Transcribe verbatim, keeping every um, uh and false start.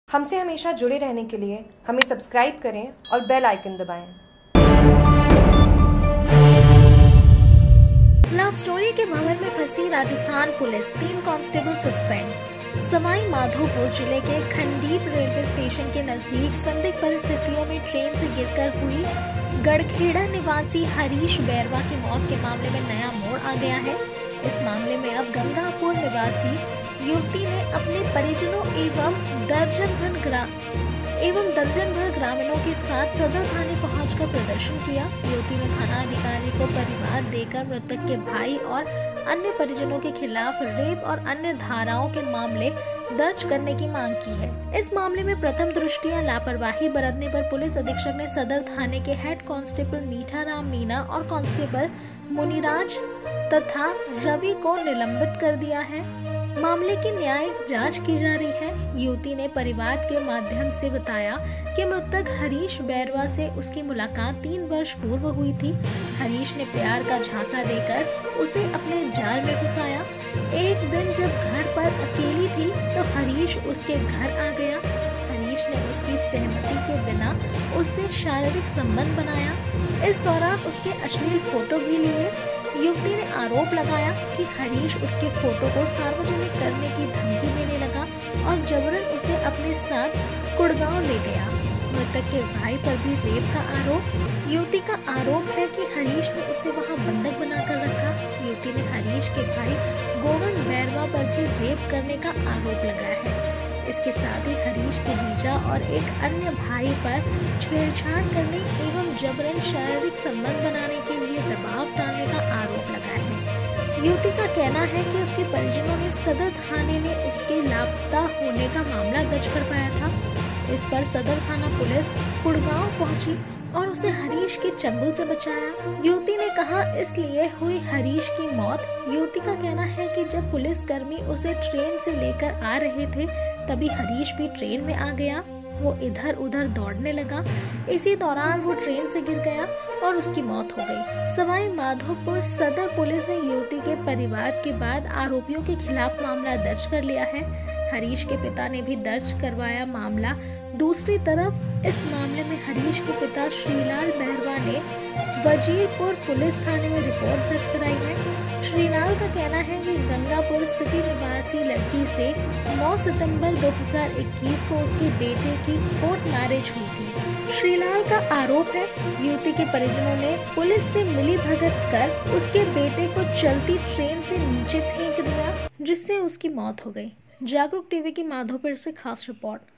हमसे हमेशा जुड़े रहने के लिए हमें सब्सक्राइब करें और बेल आइकन दबाएं। लव स्टोरी के भंवर में फंसी राजस्थान पुलिस, तीन कांस्टेबल सस्पेंड। सवाई माधोपुर जिले के खंडीप रेलवे स्टेशन के नजदीक संदिग्ध परिस्थितियों में ट्रेन से गिरकर हुई गड़खेड़ा निवासी हरीश बैरवा की मौत के मामले में नया मोड़ आ गया है। इस मामले में अब गंगापुर निवासी युवती ने अपने परिजनों एवं दर्जन भर ग्राम एवं दर्जन भर ग्रामीणों के साथ सदर थाने पहुंचकर प्रदर्शन किया। युवती ने थाना अधिकारी को परिवाद देकर मृतक के भाई और अन्य परिजनों के खिलाफ रेप और अन्य धाराओं के मामले दर्ज करने की मांग की है। इस मामले में प्रथम दृष्टया लापरवाही बरतने पर पुलिस अधीक्षक ने सदर थाने के हेड कांस्टेबल मीठा राम मीना और कांस्टेबल मुनिराज तथा रवि को निलंबित कर दिया है। मामले की न्यायिक जांच की जा रही है। युवती ने परिवार के माध्यम से बताया कि मृतक हरीश बैरवा से उसकी मुलाकात तीन वर्ष पूर्व हुई थी। हरीश ने प्यार का झांसा देकर उसे अपने जाल में फंसाया। एक दिन जब घर पर अकेली थी तो हरीश उसके घर आ गया। हरीश ने उसकी सहमति के बिना उससे शारीरिक संबंध बनाया। इस दौरान उसके अश्लील फोटो भी लिए। युवती ने आरोप लगाया कि हरीश उसके फोटो को सार्वजनिक करने की धमकी देने लगा और जबरन उसे अपने साथ गुड़गांव ले गया। मृतक के भाई पर भी रेप का आरोप। युवती का आरोप है कि हरीश ने उसे वहां बंधक बनाकर रखा। युवती ने हरीश के भाई गोविंद बैरवा पर भी रेप करने का आरोप लगाया है। इसके साथ ही हरीश के जीजा और एक अन्य भाई पर छेड़छाड़ करने एवं जबरन शारीरिक संबंध बनाने के लिए दबाव डालने का आरोप लगाया है। युवती का कहना है कि उसके परिजनों ने सदर थाने में उसके लापता होने का मामला दर्ज कर पाया था। इस पर सदर थाना पुलिस गुड़गांव पहुंची और उसे हरीश के चंगुल से बचाया। युवती ने कहा इसलिए हुई हरीश की मौत। युवती का कहना है कि जब पुलिसकर्मी उसे ट्रेन से लेकर आ रहे थे तभी हरीश भी ट्रेन में आ गया। वो इधर उधर दौड़ने लगा। इसी दौरान वो ट्रेन से गिर गया और उसकी मौत हो गई। सवाई माधोपुर सदर पुलिस ने युवती के परिवार के बाद आरोपियों के खिलाफ मामला दर्ज कर लिया है। हरीश के पिता ने भी दर्ज करवाया मामला। दूसरी तरफ इस मामले में हरीश के पिता श्रीलाल बैरवा ने वजीरपुर पुलिस थाने में रिपोर्ट दर्ज कराई है। श्रीलाल का कहना है कि गंगापुर सिटी निवासी लड़की से नौ सितंबर दो हज़ार इक्कीस को उसके बेटे की कोर्ट मैरिज हुई थी। श्रीलाल का आरोप है युवती के परिजनों ने पुलिस से मिली भगत कर उसके बेटे को चलती ट्रेन से नीचे फेंक दिया, जिससे उसकी मौत हो गई। जागरूक टीवी की माधोपुर से खास रिपोर्ट।